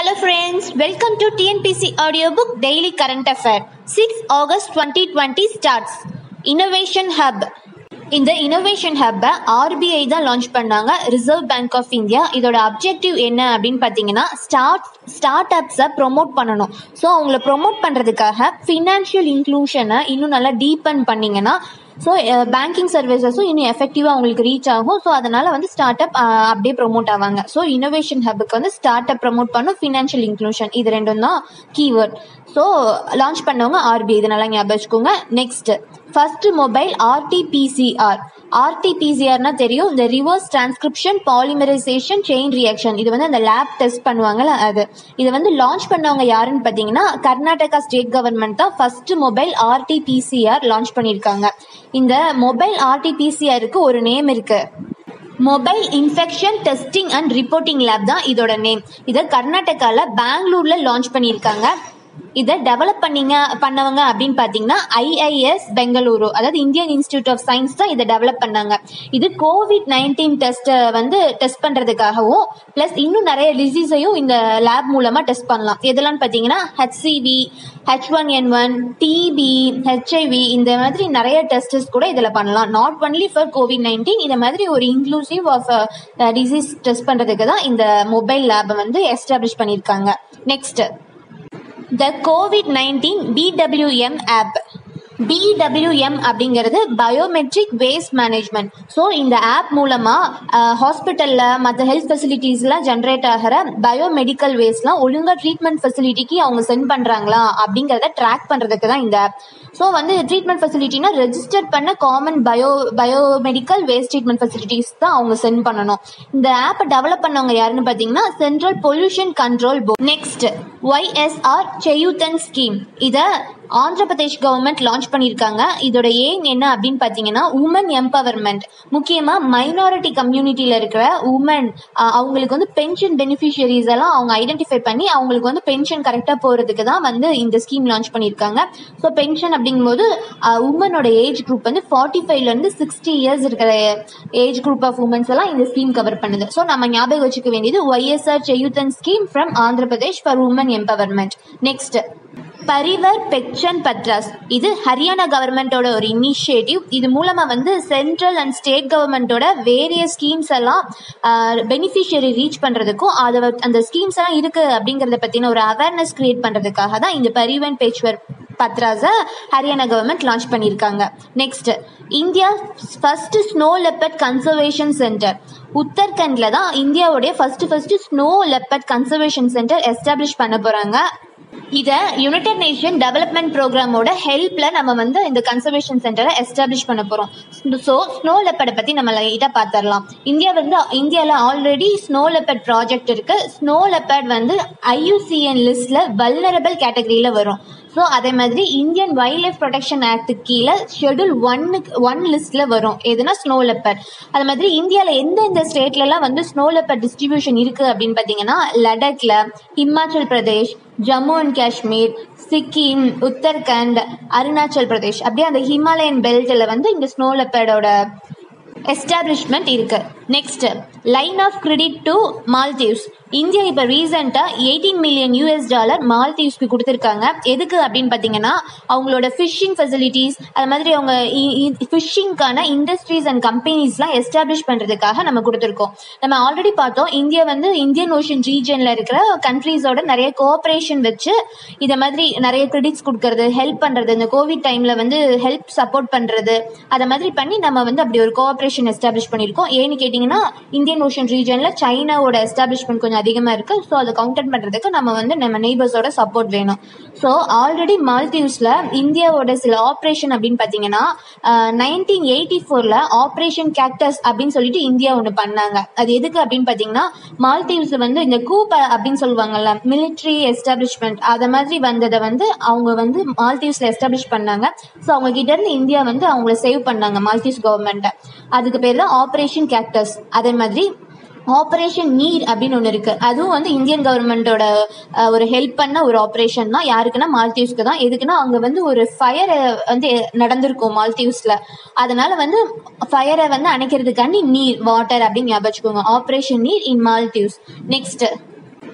Hello friends, welcome to TNPSC-Audiobook Daily Current Affair. 6 August 2020 starts. Innovation Hub. இந்த innovation ஹப்பை RBI தான் launch பண்ணாங்க, reserve bank of India. இதோட objective என்ன அப்படின்னு பார்த்தீங்கன்னா, ஸ்டார்ட் அப்ஸை ப்ரொமோட் பண்ணணும். ஸோ அவங்கள ப்ரொமோட் பண்ணுறதுக்காக ஃபினான்ஷியல் இன்க்ளூஷனை இன்னும் நல்லா டீப்பன் பண்ணிங்கன்னா, ஸோ பேங்கிங் சர்வீசஸும் இன்னும் எஃபெக்டிவாக அவங்களுக்கு ரீச் ஆகும். ஸோ அதனால் ஸ்டார்ட் அப் அப்படியே ப்ரொமோட் ஆவாங்க. ஸோ இனோவேஷன் ஹப்புக்கு ஸ்டார்ட் அப் ப்ரொமோட் பண்ணும், ஃபினான்ஷியல் இன்க்ளூஷன், இது ரெண்டும் தான் கீவேர்ட். ஸோ லான்ச் பண்ணவங்க RBI, இது நல்லா ஞாபகம் வச்சுக்கோங்க. Next, first mobile RT-PCR. RT-PCRனா தெரியும், இந்த reverse transcription polymerization chain reaction. இது அந்த லேப் டெஸ்ட் பண்ணுவாங்கல்ல, அது. இதை லான்ச் பண்ணவங்க யாருன்னு பார்த்தீங்கன்னா, கர்நாடகா ஸ்டேட் கவர்மெண்ட் தான் ஃபர்ஸ்ட் மொபைல் RT-PCR லான்ச் பண்ணியிருக்காங்க. இந்த மொபைல் RT-PCRக்கு ஒரு நேம் இருக்கு, mobile infection testing and reporting lab தான் இதோட நேம். இதை கர்நாடகால பெங்களூர்ல லான்ச் பண்ணியிருக்காங்க. இதை டெவலப் பண்ணவங்க அப்படின்னு பார்த்தீங்கன்னா IIS பெங்களூரு, அதாவது இந்தியன் இன்ஸ்டிடியூட் ஆஃப் சயின்ஸ் தான் இதை டெவலப் பண்ணாங்க. இது COVID-19 டெஸ்ட்டை டெஸ்ட் பண்ணுறதுக்காகவும் ப்ளஸ் இன்னும் நிறைய டிசீஸையும் இந்த லேப் மூலமாக டெஸ்ட் பண்ணலாம். எதெல்லாம் பார்த்தீங்கன்னா HCV, H1N1, TB, HIV, இந்த மாதிரி நிறைய டெஸ்டஸ் கூட இதில் பண்ணலாம். நாட் ஒன்லி ஃபார் COVID-19, இந்த மாதிரி ஒரு இன்க்ளூசிவ் ஆஃப் டிசீஸ் டெஸ்ட் பண்ணுறதுக்கு தான் இந்த மொபைல் லேபை எஸ்டாப்ளிஷ் பண்ணியிருக்காங்க. Next, The COVID-19 BWM app. BWM அப்படிங்கிறது பயோமெட்ரிக் வேஸ்ட் மேனேஜ்மெண்ட். ஸோ இந்த ஆப் மூலமாக ஹாஸ்பிட்டலில் மற்ற ஹெல்த் ஃபெசிலிட்டிஸில் ஜென்ரேட் ஆகிற பயோமெடிக்கல் வேஸ்ட்லாம் ஒழுங்காக ட்ரீட்மெண்ட் ஃபெசிலிட்டிக்கு அவங்க சென்ட் பண்ணுறாங்களா அப்படிங்கிறத ட்ராக் பண்ணுறதுக்கு தான் இந்த ஆப். ஸோ ட்ரீட்மெண்ட் ஃபெசிலிட்டினா ரெஜிஸ்டர் பண்ண common biomedical waste treatment facilities தான் அவங்க சென்ட் பண்ணணும். இந்த ஆப்பை டெவலப் பண்ணவங்க யாருன்னு பார்த்தீங்கன்னா central pollution control board. Next, YSR Cheyutha scheme. இதை ஆந்திர பிரதேஷ் கவர்மெண்ட் லான்ச் பண்ணியிருக்காங்க. இதோட எய்ம் என்ன அப்படின்னு பார்த்தீங்கன்னா, உமன் எம்பவர்மெண்ட். முக்கியமாக மைனாரிட்டி கம்யூனிட்டியில் இருக்கிற உமன், அவங்களுக்கு பென்ஷன் பெனிஃபிஷியரிஸ் எல்லாம் அவங்க ஐடென்டிஃபை பண்ணி அவங்களுக்கு பென்ஷன் கரெக்டாக போகிறதுக்கு தான் இந்த ஸ்கீம் லான்ச் பண்ணியிருக்காங்க. ஸோ பென்ஷன் அப்படிங்கும்போது உமனோட ஏஜ் குரூப் 45 to 60 இயர்ஸ் இருக்கிற ஏஜ் குரூப் ஆஃப் உமன்ஸ் எல்லாம் இந்த ஸ்கீம் கவர் பண்ணுது. ஸோ நம்ம ஞாபகம் வச்சுக்க வேண்டியது YSR Cheyutha scheme from Andhra Pradesh for women empowerment. Next, Parivar Pehchan Patras. இது ஹரியானா கவர்மெண்டோட ஒரு இனிஷியேட்டிவ். இது மூலமா சென்ட்ரல் அண்ட் ஸ்டேட் கவர்மெண்டோட வேரியஸ் ஸ்கீம்ஸ் எல்லாம் பெனிஃபிஷியரி ரீச் பண்றதுக்கும் அந்த ஸ்கீம்ஸ் எல்லாம் இருக்கு அப்படிங்கறத பத்தின ஒரு அவேர்னஸ் கிரியேட் பண்றதுக்காக தான் இந்த பரிவன் பெக்ஷன் பத்ராஸை ஹரியானா கவர்மெண்ட் லான்ச் பண்ணியிருக்காங்க. Next, India first snow leopard conservation centre. உத்தரகண்ட்ல தான் இந்தியாவுடைய first snow leopard conservation centre establish பண்ண போறாங்க. இதை யுனைடெட் நேஷன் டெவலப்மெண்ட் ப்ரோக்ராமோட ஹெல்ப்ல நம்ம இந்த கன்சர்வேஷன் சென்டரை எஸ்டாப்ளிஷ் பண்ண போறோம். ஸோ ஸ்னோ லெப்பர்டை பத்தி நம்ம லைட்டா பார்த்துடலாம். இந்தியாவில் ஆல்ரெடி ஸ்னோ லெப்பர்ட் ப்ராஜெக்ட் இருக்கு. ஸ்னோ லெப்பர்ட் IUCN லிஸ்ட்ல வல்னரபிள் கேட்டகரியில வரும். ஸோ அதே மாதிரி Indian wildlife protection act கீழே ஷெட்யூல் 1 லிஸ்ட்ல வரும், எதுனா ஸ்னோ லெப்பர்ட். அது மாதிரி இந்தியாவில் எந்தெந்த ஸ்டேட்லாம் ஸ்னோ லெப்பர்ட் டிஸ்ட்ரிபியூஷன் இருக்கு அப்படின்னு பார்த்தீங்கன்னா, லடாக்ல, ஹிமாச்சல் பிரதேஷ், ஜம்மு அண்ட் காஷ்மீர், சிக்கிம், உத்தரகண்ட், அருணாச்சல் பிரதேஷ், அப்படியே அந்த ஹிமாலயன் பெல்ட்ல இந்த ஸ்னோ லெப்பர்டோட எஸ்டாப்ளிஷ்மெண்ட் இருக்கு. Next, line of credit to Maldives. India இப்போ ரீசெண்டாக $18 million மால்தீவ்ஸ்க்கு கொடுத்துருக்காங்க. எதுக்கு அப்படின்னு பார்த்தீங்கன்னா, அவங்களோட ஃபிஷிங் ஃபெசிலிட்டிஸ், அது மாதிரி அவங்க ஃபிஷிங்கான இண்டஸ்ட்ரீஸ் அண்ட் கம்பெனிஸ்லாம் எஸ்டாப்ளிஷ் பண்ணுறதுக்காக நம்ம கொடுத்துருக்கோம். நம்ம ஆல்ரெடி பார்த்தோம், இந்தியா இந்தியன் ஓஷன் ரீஜனில் இருக்கிற கண்ட்ரீஸோட நிறைய கோஆப்ரேஷன் வச்சு இதை மாதிரி நிறைய கிரெடிட்ஸ் கொடுக்கறது, ஹெல்ப் பண்ணுறது, இந்த கோவிட் டைமில் ஹெல்ப் சப்போர்ட் பண்ணுறது, அதை மாதிரி பண்ணி நம்ம அப்படி ஒரு கோஆப்ரேஷன் எஸ்டாப்ளிஷ் பண்ணியிருக்கோம். ஏன்னு கேட்டிங்கன்னா, இந்தியன் ஓஷன் ரீஜனில் சைனாவோட எஸ்டாப்ளிஷ்மெண்ட் கொஞ்சம் அதிகமாக இருக்கு. ஸோ அதை கவுண்டர் பண்ணுறதுக்கு நம்ம நெய்பர்ஸோட சப்போர்ட் வேணும். ஸோ ஆல்ரெடி மால்தீவ்ஸில் இந்தியாவோட சில ஆப்ரேஷன் அப்படின்னு பார்த்தீங்கன்னா, 1984 ஆப்ரேஷன் கேக்டஸ் அப்படின்னு சொல்லிட்டு இந்தியா ஒன்று பண்ணாங்க. அது எதுக்கு அப்படின்னு பார்த்தீங்கன்னா, மால்தீவ்ஸில் இந்த கூப் அப்படின்னு சொல்லுவாங்கல்ல, மிலிட்ரி எஸ்டாப்ளிஷ்மெண்ட், அதை மாதிரி வந்ததை அவங்க மால்தீவ்ஸில் எஸ்டாப்ளிஷ் பண்ணாங்க. ஸோ அவங்க கிட்ட இருந்து இந்தியா அவங்கள சேவ் பண்ணாங்க, மால்தீவ்ஸ் கவர்மெண்ட்டை. அதுக்கு பேர் தான் ஆப்ரேஷன் கேக்டஸ். அதே மாதிரி ஆப்ரேஷன் நீர் அப்படின்னு ஒன்று இருக்கு. அதுவும் இந்தியன் கவர்மெண்டோட ஒரு ஹெல்ப் பண்ண ஒரு ஆப்ரேஷன் தான். யாருக்குன்னா மால்தீவ்ஸ்க்கு தான். எதுக்குன்னா அங்கே ஒரு ஃபயர் நடந்திருக்கும் மால்தீவ்ஸ்ல. அதனால ஃபயரை அணைக்கிறதுக்காண்டி நீர், வாட்டர் அப்படின்னு ஞாபகம் வச்சுக்கோங்க. Operation Neer in Maldives. Next,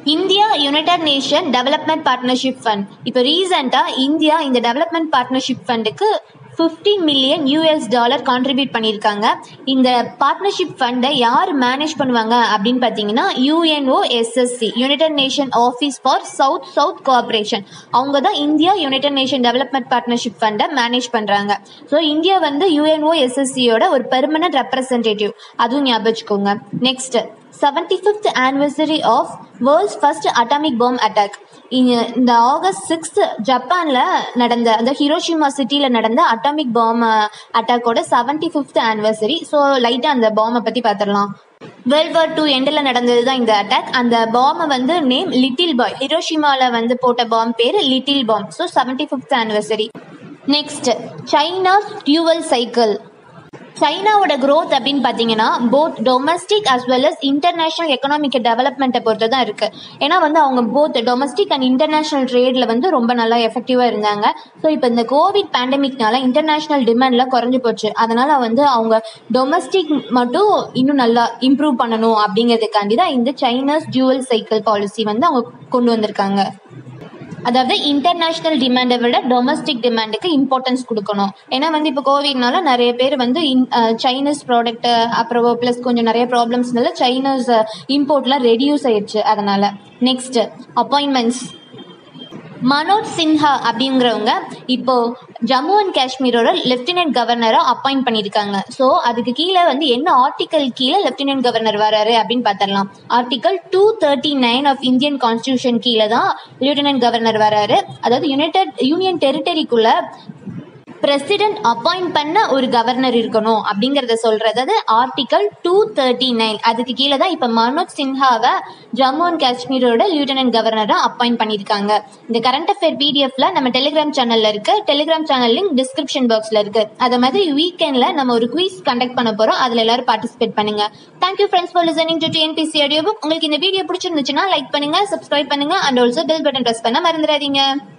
India united nation development partnership fund. இப்போ ரீசெண்டாக இந்தியா இந்த டெவலப்மெண்ட் பார்ட்னர்ஷிப் ஃபண்டுக்கு $50 மில்லியன் கான்ட்ரிபியூட் பண்ணியிருக்காங்க. இந்த பார்ட்னர்ஷிப் ஃபண்டை யார் மேனேஜ் பண்ணுவாங்க அப்படின்னு பார்த்தீங்கன்னா UNOSSC, united nation office for south cooperation. அவங்க தான் India united nation development partnership ஃபண்டை மேனேஜ் பண்ணுறாங்க. ஸோ இந்தியா வந்து UNOSSCயோட ஒரு பெர்மனன்ட் ரெப்ரசன்டேட்டிவ், அதுவும் ஞாபகம் வச்சுக்கோங்க. Next 75th anniversary of world's first atomic bomb attack. இந்த August 6 ஜப்பான்ல நடந்த அந்த ஹிரோஷிமா சிட்டியில நடந்த அட்டாமிக் பாம் அட்டாக்கோட 75th anniversary. ஸோ லைட்டா அந்த பாமை பத்தி பார்த்துடலாம். World War II எண்டில் நடந்தது தான் இந்த அட்டாக். அந்த பாமை வந்து நேம் லிட்டில் பாய். ஹிரோஷிமாவில் வந்து போட்ட பாம் பேர் little bomb. So 75th anniversary. Next China's dual cycle. சைனாவோட growth அப்படின்னு பார்த்தீங்கன்னா both domestic as well as international economic டெவலப்மெண்ட்டை பொறுத்து தான் இருக்குது. ஏன்னா வந்து அவங்க போத் டொமஸ்டிக் அண்ட் இன்டர்நேஷனல் ட்ரேடில் வந்து ரொம்ப நல்லா எஃபெக்டிவாக இருந்தாங்க. ஸோ இப்போ இந்த கோவிட் பேண்டமிக்னால இன்டர்நேஷனல் டிமாண்டில் குறைஞ்சி போச்சு. அதனால் வந்து அவங்க டொமஸ்டிக் மட்டும் இன்னும் நல்லா இம்ப்ரூவ் பண்ணணும் அப்படிங்கிறதுக்காண்டி தான் இந்த சைனாஸ் டியூவல் சைக்கிள் பாலிசி வந்து அவங்க கொண்டு வந்திருக்காங்க. அதாவது இன்டர்நேஷனல் டிமாண்டை விட டொமஸ்டிக் டிமாண்டுக்கு இம்பார்ட்டன்ஸ் கொடுக்கணும். ஏன்னா வந்து இப்போ கோவிட்னால நிறைய பேர் வந்து சைனீஸ் ப்ராடக்ட் அப்புறம் ப்ளஸ் கொஞ்சம் நிறைய ப்ராப்ளம்ஸ்னால சைனீஸ் இம்போர்ட்லாம் ரெடியூஸ் ஆயிடுச்சு. அதனால நெக்ஸ்ட் அப்பாயின்மெண்ட்ஸ். மனோஜ் சின்ஹா அப்படிங்கிறவங்க இப்போ ஜம்மு அண்ட் காஷ்மீரோட லெப்டினன்ட் கவர்னரா அப்பாயிண்ட் பண்ணியிருக்காங்க. ஸோ அதுக்கு கீழே வந்து என்ன ஆர்டிக்கல் கீழே லெப்டினன்ட் கவர்னர் வராரு அப்படின்னு பார்த்துடலாம். ஆர்டிக்கல் 239 ஆஃப் இந்தியன் கான்ஸ்டியூஷன் கீழே தான் லெப்டினன்ட் கவர்னர் வராரு. அதாவது யூனியன் டெரிட்டரிக்குள்ள பிரசிடென்ட் அப்பாயிண்ட் பண்ண ஒரு கவர்னர் இருக்கணும் அப்படிங்கறத சொல்றது. அது ஆர்டிகல் 239. அதுக்கு கீழே தான் இப்ப மனோஜ் சின்ஹாவை ஜம்மு அண்ட் காஷ்மீரோட லியூட்டனன்ட் கவர்னரா அப்பாயிண்ட் பண்ணிருக்காங்க. இந்த கரண்ட் அஃபேர் பிடிஎஃப்ல நம்ம டெலிகிராம் சேனல்ல இருக்கு. டெலிகிராம் சேனல் லிங்க் டிஸ்கிரிப்ஷன் பாக்ஸ்ல இருக்கு. அதே மாதிரி வீக்கெண்ட்ல நம்ம ஒரு குவிஸ் கண்டக்ட் பண்ண போறோம். அதுல எல்லாரும் பார்ட்டிசிபேட் பண்ணுங்க. Thank you friends for listening to TNPSC audio book. உங்களுக்கு இந்த வீடியோ பிடிச்சிருந்துச்சுன்னா லைக் பண்ணுங்க, சப்ஸ்கிரைப் பண்ணுங்க and also bell button press பண்ண மறந்துடாதீங்க.